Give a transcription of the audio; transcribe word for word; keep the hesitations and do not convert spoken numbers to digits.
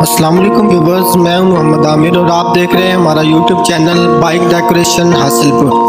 अस्सलाम वालेकुम व्यूअर्स, मैं हूं मोहम्मद आमिर और आप देख रहे हैं हमारा YouTube channel bike decoration Hasilpur.